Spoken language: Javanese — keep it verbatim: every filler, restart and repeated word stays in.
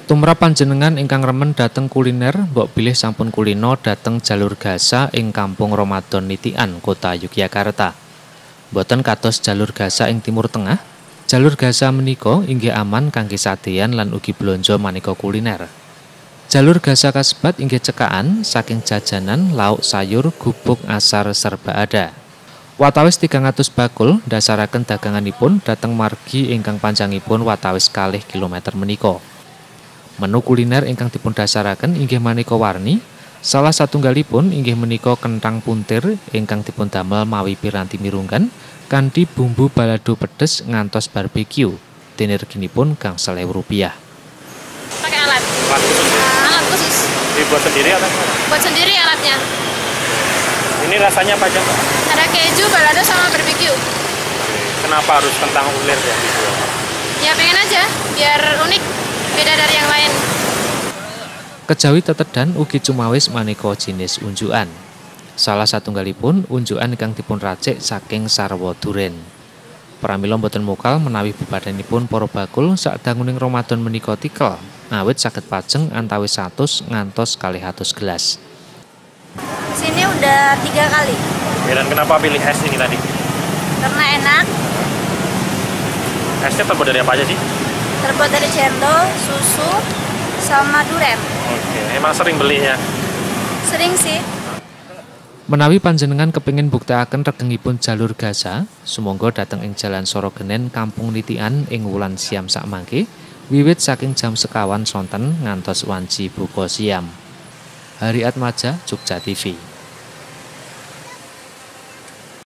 Tumrap panjenengan ingkang remen dhateng kuliner, mbok bilih sampun kulino dhateng Jalur Gasa ing Kampung Ramadan Nitian, Kota Yogyakarta. Boten kados Jalur Gasa ing Timur Tengah, Jalur Gasa menika inggih aman kangge sadeyan lan ugi blonjo maneka kuliner. Jalur Gasa kasebat inggih cekakan saking jajanan, lauk sayur, gubuk, asar serba ada. Watawis tigang atus bakul ndasaraken daganganipun dhateng margi ingkang panjangipun watawis kalih kilometer menika. Menu kuliner ingkang dipun dasaraken inggih maneka warni, salah satunggalipun inggih menika kenthang puntir ingkang dipun damel mawi piranti mirunggan kanthi bumbu balado pedes ngantos barbeque. Dene reginipun gangsal ewu rupiah. Pakai alat. Alat khusus. Alat khusus. Dibuat sendiri atau gimana? Buat sendiri alatnya. Ini rasanya apa aja? Ada keju, balado sama barbeque. Kenapa harus kentang ulir ya? Ya pengen aja, biar unik, beda dari yang lain. Kejawi tetedan ugi cumawis maneka jinis unjukan. Salah satunggalipun unjukan ingkang dipun racik saking sarwa duren. Pramila boten mokal menawi bebadanipun para bakul sakdanguning Ramadan menika tikel, awit saged pajeng antawis seratus ngantos kalih atus gelas. Sini udah tiga kali. Ya, dan kenapa pilih es ini tadi? Karena enak, Esnya terbuat dari apa aja sih? terbuat dari cendol, susu, sama duren. Oke, emang sering belinya? Sering sih. Menawi panjenengan kepingin buktekaken regengipun Jalur Gasa, sumangga dhateng ing Jalan Sorogenén, Kampung Nitian ing wulan siam sakmangke, wiwit saking jam sekawan sonten ngantos wanci buka siam. Hari Atmaja, Jogja T V.